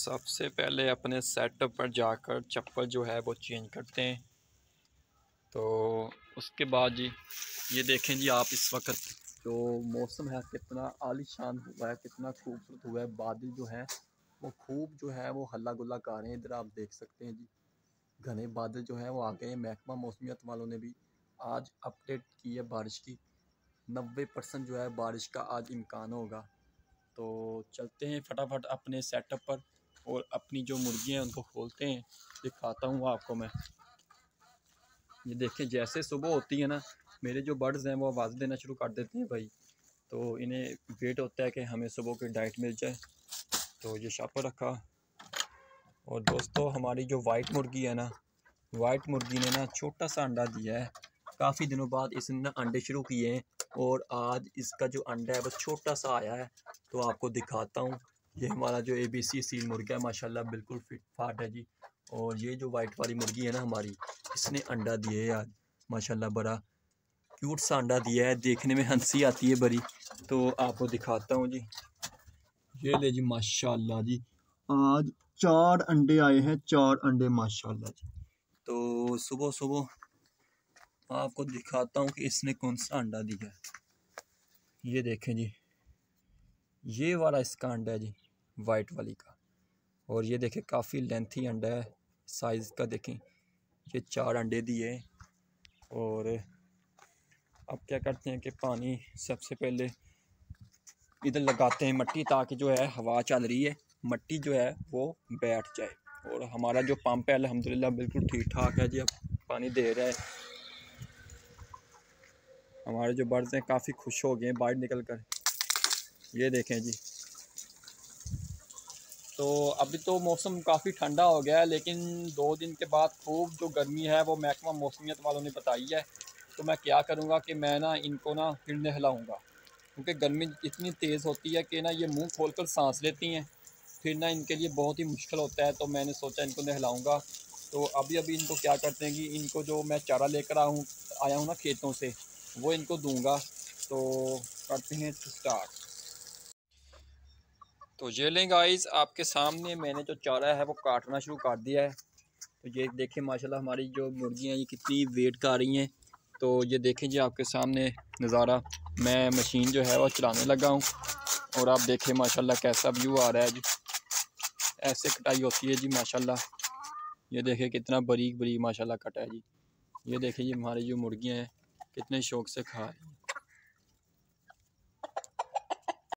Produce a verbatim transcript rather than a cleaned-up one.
सबसे पहले अपने सेटअप पर जाकर चप्पल जो है वो चेंज करते हैं। तो उसके बाद जी ये देखें जी आप इस वक्त जो मौसम है कितना आलीशान हुआ है, कितना खूबसूरत हुआ है। बादल जो है वो खूब जो है वो हल्ला गुल्ला कर रहे हैं। इधर आप देख सकते हैं जी घने बादल जो है वो आ गए हैं। महकमा मौसमियत वालों ने भी आज अपडेट की है बारिश की। नब्बे परसेंट जो है बारिश का आज इम्कान होगा। तो चलते हैं फटाफट अपने सेटअप पर और अपनी जो मुर्गियाँ हैं उनको खोलते हैं, दिखाता हूँ आपको मैं। ये देखें जैसे सुबह होती है ना, मेरे जो बर्ड्स हैं वो आवाज़ देना शुरू कर देते हैं भाई। तो इन्हें वेट होता है कि हमें सुबह की डाइट मिल जाए। तो ये शापर रखा। और दोस्तों हमारी जो वाइट मुर्गी है ना, वाइट मुर्गी ने ना छोटा सा अंडा दिया है। काफ़ी दिनों बाद इसने ना अंडे शुरू किए हैं और आज इसका जो अंडा है वो छोटा सा आया है। तो आपको दिखाता हूँ। ये हमारा जो ए बी सी सील मुर्गा है माशाल्लाह बिल्कुल फिट फाट है जी। और ये जो वाइट वाली मुर्गी है ना हमारी, इसने अंडा दिए है आज माशाल्लाह। बड़ा क्यूट सा अंडा दिया है, देखने में हंसी आती है बड़ी। तो आपको दिखाता हूँ जी। ये ले जी माशाल्लाह जी, आज चार अंडे आए हैं, चार अंडे माशाल्लाह जी। तो सुबह सुबह आपको दिखाता हूँ कि इसने कौन सा अंडा दिया है। ये देखें जी, ये वाला इसका अंडा है जी, वाइट वाली का। और ये देखें काफ़ी लेंथी अंडा है, साइज़ का देखें। ये चार अंडे दिए। और अब क्या करते हैं कि पानी सबसे पहले इधर लगाते हैं मट्टी, ताकि जो है हवा चल रही है मट्टी जो है वो बैठ जाए। और हमारा जो पंप है अल्हम्दुलिल्लाह बिल्कुल ठीक ठाक है जी, अब पानी दे रहा है। हमारे जो बर्ड्स हैं काफ़ी खुश हो गए हैं बाहर निकल कर। ये देखें जी। तो अभी तो मौसम काफ़ी ठंडा हो गया है, लेकिन दो दिन के बाद खूब जो गर्मी है वो महकमा मौसमियत वालों ने बताई है। तो मैं क्या करूँगा कि मैं ना इनको ना फिर नहलाऊँगा, क्योंकि गर्मी इतनी तेज़ होती है कि ना ये मुंह खोलकर सांस लेती हैं, फिर ना इनके लिए बहुत ही मुश्किल होता है। तो मैंने सोचा इनको नहलाऊँगा। तो अभी अभी इनको क्या करते हैं कि इनको जो मैं चारा लेकर आऊँ आया हूँ ना खेतों से, वो इनको दूँगा। तो करते हैं स्टार्ट। तो ये लें गाइस, आपके सामने मैंने जो चारा है वो काटना शुरू कर दिया है। तो ये देखें माशाल्लाह हमारी जो मुर्गियाँ ये कितनी वेट कर रही हैं। तो ये देखें जी आपके सामने नज़ारा। मैं मशीन जो है वो चलाने लगा हूँ और आप देखें माशाल्लाह कैसा व्यू आ रहा है जी। ऐसे कटाई होती है जी माशाल्लाह। ये देखें कितना बारीक बारीक माशाल्लाह कटा है जी। ये देखें जी हमारी जो मुर्गियाँ हैं कितने शौक से खा रही हैं।